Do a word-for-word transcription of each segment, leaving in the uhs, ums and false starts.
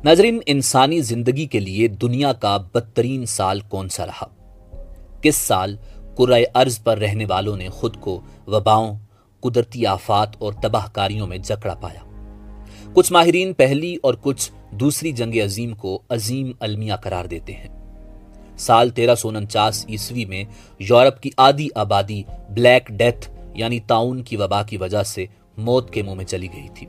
नाजरीन, इंसानी जिंदगी के लिए दुनिया का बदतरीन साल कौन सा रहा? किस साल कुर्राए अर्ज पर रहने वालों ने खुद को वबाओं, कुदरती आफात और तबाहकारियों में जकड़ा पाया? कुछ माहिरीन पहली और कुछ दूसरी जंग अजीम को अजीम अलमिया करार देते हैं। साल तेरह सौ उनचास ईस्वी में यूरोप की आधी आबादी ब्लैक डेथ यानी ताउन की वबा की वजह से मौत के मुंह में चली गई थी।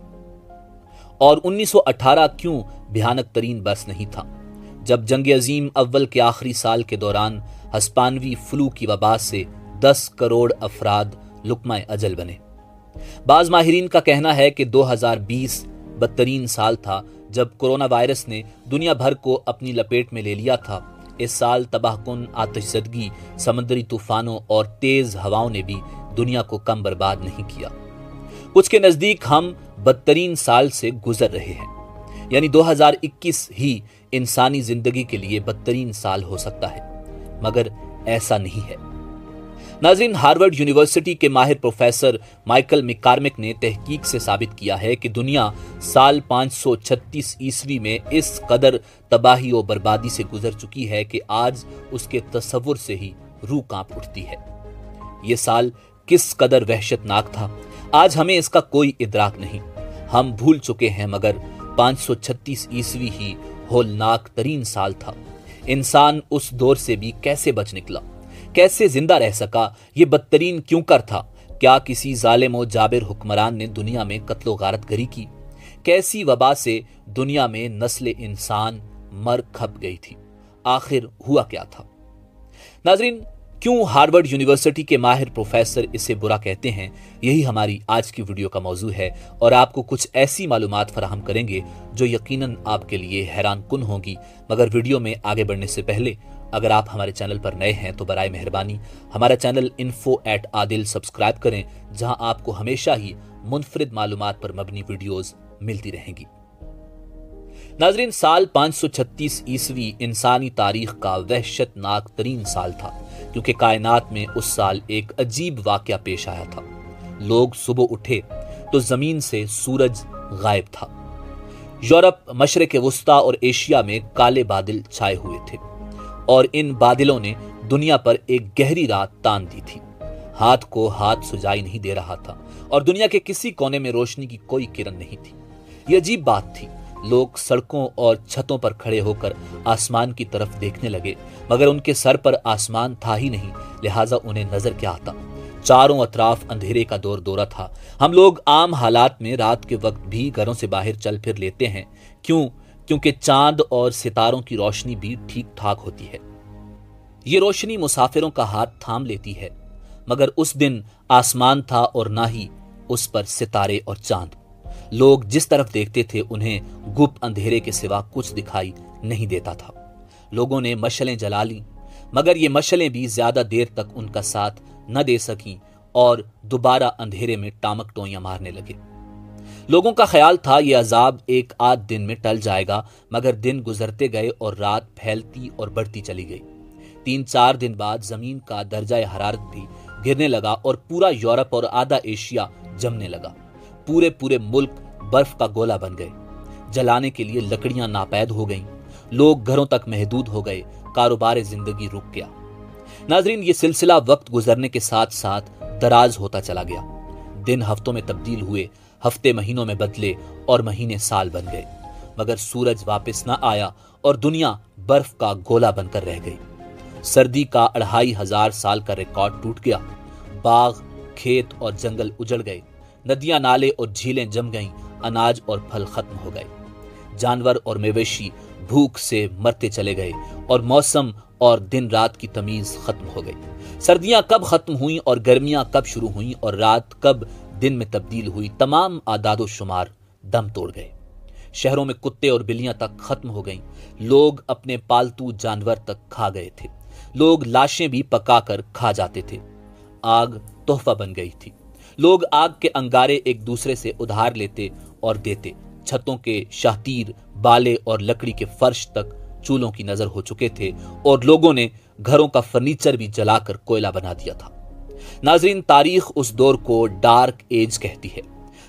और उन्नीस सौ अठारह क्यों भयानक तरीन बरस नहीं था, जब जंग अजीम अव्वल के आखिरी साल के दौरान हस्पानवी फ्लू की वबा से दस करोड़ अफराद लुकमाए अजल बने। बाज माहिरीन का कहना है कि दो हज़ार बीस बदतरीन साल था, जब कोरोना वायरस ने दुनिया भर को अपनी लपेट में ले लिया था। इस साल तबाहकुन आतिशज़दगी, समुद्री तूफानों और तेज हवाओं ने भी दुनिया को कम बर्बाद नहीं किया। कुछ के नजदीक हम बदतरीन साल से गुजर रहे हैं, यानी दो हज़ार इक्कीस ही इंसानी जिंदगी के लिए बदतरीन साल हो सकता है, मगर ऐसा नहीं है। नाज़रीन, हार्वर्ड यूनिवर्सिटी के माहिर प्रोफेसर माइकल मिकार्मिक ने तहकीक से साबित किया है कि दुनिया साल पाँच सौ छत्तीस ईस्वी में इस कदर तबाही और बर्बादी से गुजर चुकी है कि आज उसके तसव्वुर से ही रूह कांप उठती है। ये साल किस कदर वहशतनाक था, आज हमें इसका कोई इदराक नहीं। हम भूल चुके हैं, मगर पाँच सौ छत्तीस ईस्वी ही होलनाक तरीन साल था। इंसान उस दौर से भी कैसे बच निकला, कैसे जिंदा रह सका, ये बदतरीन क्यों कर था? क्या किसी जालिम और जाबिर हुक्मरान ने दुनिया में कत्लो गारत गरी की? कैसी वबा से दुनिया में नस्ल इंसान मर खप गई थी? आखिर हुआ क्या था? नाजरीन, क्यों हार्वर्ड यूनिवर्सिटी के माहिर प्रोफेसर इसे बुरा कहते हैं, यही हमारी आज की वीडियो का मौजू है और आपको कुछ ऐसी मालूमात फराहम करेंगे जो यकीनन आपके लिए हैरान कुन होंगी। मगर वीडियो में आगे बढ़ने से पहले अगर आप हमारे चैनल पर नए हैं तो बराए मेहरबानी हमारा channel info at Adil subscribe करें, जहां आपको हमेशा ही मुनफरिद मालूमात पर मबनी वीडियोस मिलती रहेंगी। नाजरीन, साल पाँच सौ छत्तीस ईस्वी इंसानी तारीख का वहशतनाक तरीन साल था, क्योंकि कायनात में उस साल एक अजीब वाकया पेश आया था। लोग सुबह उठे तो जमीन से सूरज गायब था। यूरोप, मशरिक वुस्ता और एशिया में काले बादल छाए हुए थे और इन बादलों ने दुनिया पर एक गहरी रात तान दी थी। हाथ को हाथ सुझाई नहीं दे रहा था और दुनिया के किसी कोने में रोशनी की कोई किरण नहीं थी। यह अजीब बात थी। लोग सड़कों और छतों पर खड़े होकर आसमान की तरफ देखने लगे, मगर उनके सर पर आसमान था ही नहीं, लिहाजा उन्हें नजर क्या आता। चारों अतराफ अंधेरे का दौर दौरा था। हम लोग आम हालात में रात के वक्त भी घरों से बाहर चल फिर लेते हैं। क्यों? क्योंकि चांद और सितारों की रोशनी भी ठीक ठाक होती है। ये रोशनी मुसाफिरों का हाथ थाम लेती है, मगर उस दिन आसमान था और ना ही उस पर सितारे और चांद। लोग जिस तरफ देखते थे उन्हें गुप्त अंधेरे के सिवा कुछ दिखाई नहीं देता था। लोगों ने मशलें जला ली, मगर ये मशलें भी ज्यादा देर तक उनका साथ न दे सकी और दोबारा अंधेरे में टामक टोइयां मारने लगे। लोगों का ख्याल था ये अजाब एक आध दिन में टल जाएगा, मगर दिन गुजरते गए और रात फैलती और बढ़ती चली गई। तीन चार दिन बाद जमीन का दर्जा हरारत भी गिरने लगा और पूरा यूरोप और आधा एशिया जमने लगा। पूरे पूरे मुल्क बर्फ का गोला बन गए। जलाने के लिए लकड़ियां नापैद हो गईं। लोग घरों तक महदूद हो गए। कारोबार जिंदगी रुक गया। नाजरीन, ये सिलसिला वक्त गुजरने के साथ साथ दराज होता चला गया। दिन हफ्तों में तब्दील हुए, हफ्ते महीनों में बदले और महीने साल बन गए, मगर सूरज वापस न आया और दुनिया बर्फ का गोला बनकर रह गई। सर्दी का अढ़ाई हजार साल का रिकॉर्ड टूट गया। बाग, खेत और जंगल उजड़ गए। नदियां, नाले और झीलें जम गईं। अनाज और फल खत्म हो गए। जानवर और मवेशी भूख से मरते चले गए और मौसम और दिन रात की तमीज खत्म हो गई। सर्दियां कब खत्म हुई और गर्मियां कब शुरू हुई और रात कब दिन में तब्दील हुई, तमाम आदादो शुमार दम तोड़ गए। शहरों में कुत्ते और बिल्लियां तक खत्म हो गईं। लोग अपने पालतू जानवर तक खा गए थे। लोग लाशें भी पकाकर खा जाते थे। आग तोहफा बन गई थी। लोग आग के अंगारे एक दूसरे से उधार लेते और देते। छतों के शाहतीर, बाले और लकड़ी के फर्श तक चूल्हों की नजर हो चुके थे और लोगों ने घरों का फर्नीचर भी जलाकर कोयला बना दिया था। नाजरीन, तारीख उस दौर को डार्क एज कहती है,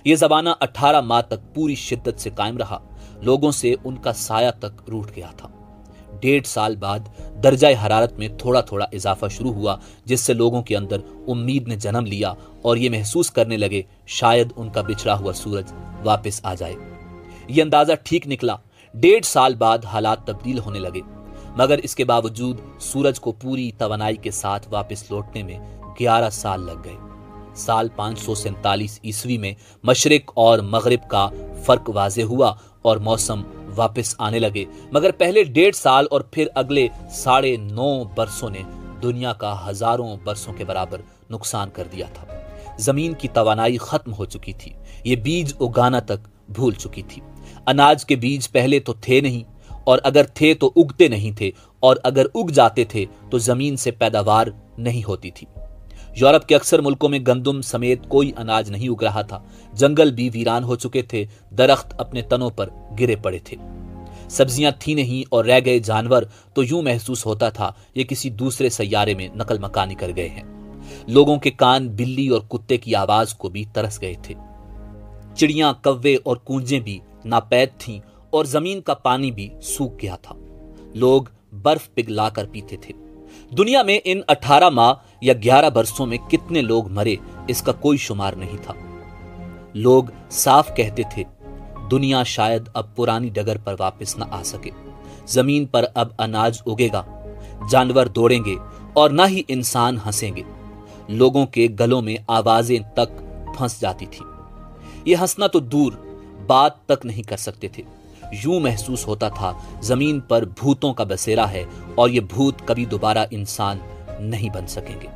یہ زمانہ اٹھارہ ماہ تک پوری شدت سے قائم رہا، لوگوں سے ان کا سایہ تک روٹھ گیا تھا۔ ڈیڑھ سال بعد درجہ حرارت میں تھوڑا تھوڑا اضافہ شروع ہوا، جس سے لوگوں کے اندر امید نے جنم لیا اور یہ محسوس کرنے لگے شاید ان کا بچھڑا ہوا سورج واپس آ جائے۔ یہ اندازہ ٹھیک نکلا، ڈیڑھ سال بعد حالات تبدیل ہونے لگے، مگر اس کے باوجود سورج کو پوری توانائی کے ساتھ واپس لوٹنے میں گیارہ سال لگ گئے۔ سال پانچ سو سینتالیس عیسوی میں مشرق اور مغرب کا فرق واضح ہوا اور موسم واپس آنے لگے، مگر پہلے ڈیڑھ سال اور پھر اگلے ساڑھے نو برسوں نے دنیا کا ہزاروں برسوں کے برابر نقصان کر دیا تھا۔ زمین کی توانائی ختم ہو چکی تھی، یہ بیج اگانا تک بھول چکی تھی۔ اناج کے بیج پہلے تو تھے نہیں، اور اگر تھے تو اگتے نہیں تھے، اور اگر اگ جاتے تھے تو زمین سے پیداوار نہیں ہوتی تھی۔ یورپ کے اکثر ملکوں میں گندم سمیت کوئی اناج نہیں اگ رہا تھا، جنگل بھی ویران ہو چکے تھے، درخت اپنے تنوں پر گرے پڑے تھے، سبزیاں تھی نہیں، اور رہ گئے جانور تو یوں محسوس ہوتا تھا یہ کسی دوسرے سیارے میں نقل مکانی کر گئے ہیں۔ لوگوں کے کان بلی اور کتے کی آواز کو بھی ترس گئے تھے، چڑیاں، کوے اور کونجیں بھی ناپید تھیں، اور زمین کا پانی بھی سوکھ گیا تھا۔ لوگ برف پگھلا کر پیتے تھے۔ دنیا میں ان اٹھارہ ماہ یا گیارہ برسوں میں کتنے لوگ مرے اس کا کوئی شمار نہیں تھا۔ لوگ صاف کہتے تھے دنیا شاید اب پرانی ڈگر پر واپس نہ آ سکے، زمین پر اب اناج اگے گا، جانور دوڑیں گے اور نہ ہی انسان ہنسیں گے۔ لوگوں کے گلوں میں آوازیں تک پھنس جاتی تھی، یہ ہنسنا تو دور، بات تک نہیں کر سکتے تھے۔ یوں محسوس ہوتا تھا زمین پر بھوتوں کا بسیرا ہے، اور یہ بھوت کبھی دوبارہ انسان نہیں بن سکیں گے۔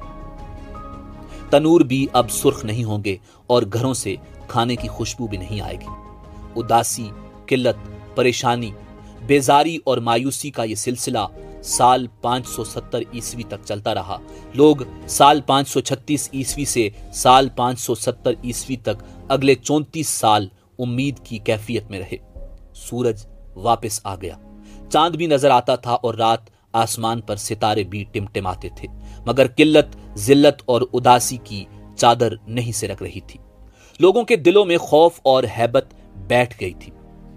تنور بھی اب سرخ نہیں ہوں گے، اور گھروں سے کھانے کی خوشبو بھی نہیں آئے گی۔ اداسی، قلت، پریشانی، بیزاری اور مایوسی کا یہ سلسلہ سال پانچ سو ستر عیسوی تک چلتا رہا۔ لوگ سال پانچ سو چھتیس عیسوی سے سال پانچ سو ستر عیسوی تک اگلے چونتیس سال امید کی کیفیت میں رہے۔ سورج واپس آ گیا، چاند بھی نظر آتا تھا، اور رات آسمان پر ستارے بھی ٹمٹماتے تھے، مگر قلت، ذلت اور اداسی کی چادر نہیں سرک رہی تھی۔ لوگوں کے دلوں میں خوف اور ہیبت بیٹھ گئی تھی۔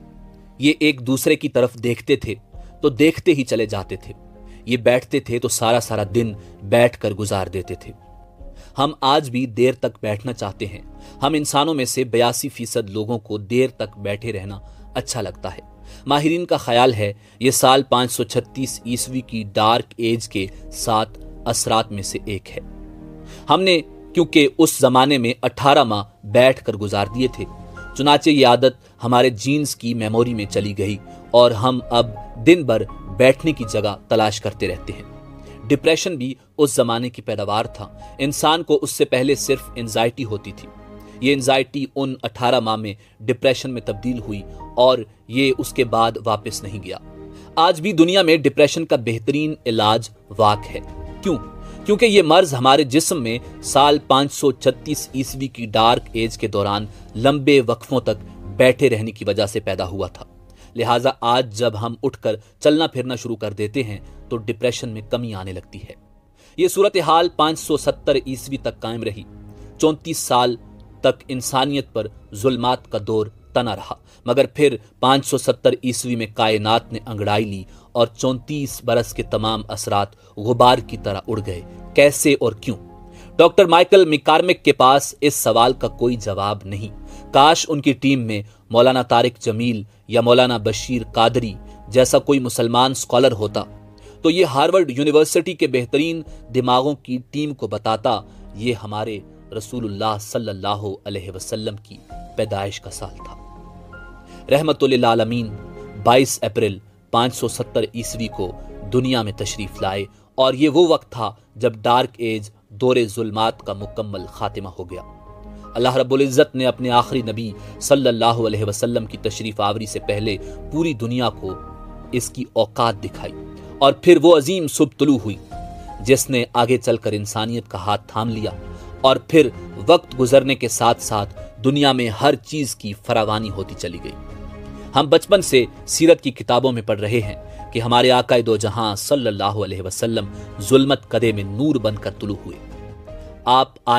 یہ ایک دوسرے کی طرف دیکھتے تھے تو دیکھتے ہی چلے جاتے تھے، یہ بیٹھتے تھے تو سارا سارا دن بیٹھ کر گزار دیتے تھے۔ ہم آج بھی دیر تک بیٹھنا چاہتے ہیں۔ ہم انسانوں میں سے بیاسی فیصد لوگوں کو دیر تک بیٹھے رہنا اچھا لگتا ہے۔ ماہرین کا خیال ہے یہ سال پانچ سو چھتیس عیسوی کی ڈارک ایج کے سات اثرات میں سے ایک ہے۔ ہم نے کیونکہ اس زمانے میں اٹھارہ ماہ بیٹھ کر گزار دیے تھے، چنانچہ یہ عادت ہمارے جینز کی میموری میں چلی گئی، اور ہم اب دن بھر بیٹھنے کی جگہ تلاش کرتے رہتے ہیں۔ ڈپریشن بھی اس زمانے کی پیداوار تھا۔ انسان کو اس سے پہلے صرف انزائٹی ہوتی تھی، یہ انزائٹی ان اٹھارہ ماہ میں ڈپریشن میں تبدیل ہوئی، اور یہ اس کے بعد واپس نہیں گیا۔ آج بھی دنیا میں ڈپریشن کا بہترین علاج واک ہے۔ کیوں؟ کیونکہ یہ مرض ہمارے جسم میں سال پانچ سو چھتیس عیسوی کی ڈارک ایج کے دوران لمبے وقفوں تک بیٹھے رہنے کی وجہ سے پیدا ہوا تھا۔ لہٰذا آج جب ہم اٹھ کر چلنا پھرنا شروع کر دیتے ہیں تو ڈپریشن میں کمی آنے لگتی ہے۔ یہ صورتحال پانچ سو ستر عیسوی تک قائم رہی۔ چونتیس سال تک انسانیت پر ظلمات کا دور تنا رہا، مگر پھر پانچ سو ستر عیسوی میں کائنات نے انگڑائی لی، اور چونتیس برس کے تمام اثرات غبار کی طرح اڑ گئے۔ کیسے اور کیوں؟ ڈاکٹر مائیکل میکارمک کے پاس اس سوال کا کوئی جواب نہیں۔ کاش ان کی ٹیم میں مولانا طارق جمیل یا مولانا بشیر قادری جیسا کوئی مسلمان اسکالر ہوتا، تو یہ ہارورڈ یونیورسٹی کے بہترین دماغوں کی ٹیم کو بتاتا یہ ہمارے رسول اللہ صلی اللہ علیہ وسلم کی پیدائش کا سال تھا۔ رحمت للعالمین بائیس اپریل پانچ سو ستر عیسوی کو دنیا میں تشریف لائے، اور یہ وہ وقت تھا جب ڈارک ایج دور ظلمات کا مکمل خاتمہ ہو گیا۔ اللہ رب العزت نے اپنے آخری نبی صلی اللہ علیہ وسلم کی تشریف آوری سے پہلے پوری دنیا کو اس کی اوقات دکھائی، اور پھر وہ عظیم صبح طلوع ہوئی جس نے آگے چل کر انسانیت کا ہاتھ تھام لیا، اور پھر وقت گزرنے کے ساتھ ساتھ دنیا میں ہر چیز کی فراوانی ہوتی چلی گئی۔ ہم بچپن سے سیرت کی کتابوں میں پڑھ رہے ہیں کہ ہمارے آقا دو جہاں صلی اللہ علیہ وسلم ظلمت کدے میں نور بن کر طلوع ہوئے۔ آپ آئے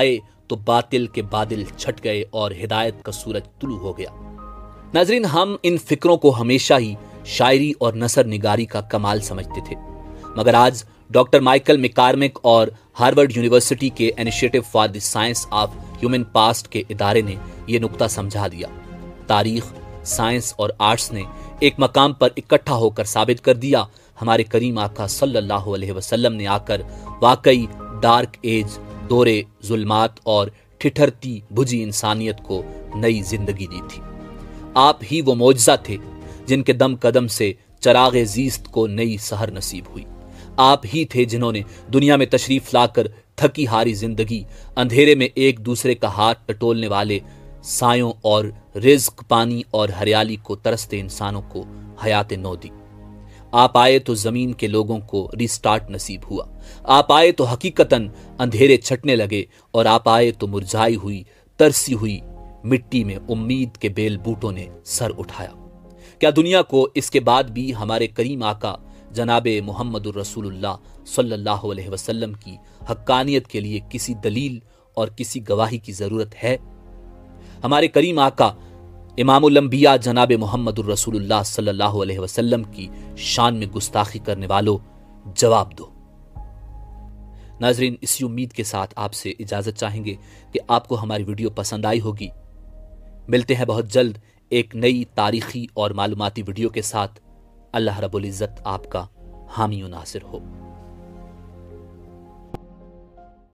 تو باطل کے بادل چھٹ گئے اور ہدایت کا سورج طلوع ہو گیا۔ ناظرین، ہم ان فکروں کو ہمیشہ ہی شاعری اور نثر نگاری کا کمال سمجھتے تھے، مگر آج ڈاکٹر مائیکل میکارمک اور ہارورڈ یونیورسٹی کے initiative for the science of human past کے ادارے نے یہ نقطہ سمجھا دیا۔ تاریخ، سائنس اور آرٹس نے ایک مقام پر اکٹھا ہو کر ثابت کر دیا، ہمارے کریم آقا صلی اللہ علیہ وسلم نے آ کر واقعی ڈارک ایج، دور ظلمات اور ٹھٹھرتی بجھی انسانیت کو نئی زندگی دی تھی۔ آپ ہی وہ معجزہ تھے جن کے دم قدم سے چراغ زیست کو نئی سحر نصیب ہوئی۔ آپ ہی تھے جنہوں نے دنیا میں تشریف لا کر تھکی ہاری زندگی، اندھیرے میں ایک دوسرے کا ہاتھ ٹٹولنے والے سایوں اور رزق، پانی اور ہریالی کو ترستے انسانوں کو حیات نو دی۔ آپ آئے تو زمین کے لوگوں کو ریسٹارٹ نصیب ہوا۔ آپ آئے تو حقیقتاً اندھیرے چھٹنے لگے، اور آپ آئے تو مرجھائی ہوئی، ترسی ہوئی مٹی میں امید کے بیل بوٹوں نے سر اٹھایا۔ کیا دنیا کو اس کے بعد بھی ہمارے کریم آقا جناب محمد الرسول اللہ صلی اللہ علیہ وسلم کی حقانیت کے لیے کسی دلیل اور کسی گواہی کی ضرورت ہے؟ ہمارے کریم آقا امام الانبیاء جناب محمد الرسول اللہ صلی اللہ علیہ وسلم کی شان میں گستاخی کرنے والوں، جواب دو۔ ناظرین، اسی امید کے ساتھ آپ سے اجازت چاہیں گے کہ آپ کو ہماری ویڈیو پسند آئی ہوگی۔ ملتے ہیں بہت جلد ایک نئی تاریخی اور معلوماتی ویڈیو کے ساتھ۔ اللہ رب العزت آپ کا حامی و ناصر ہو۔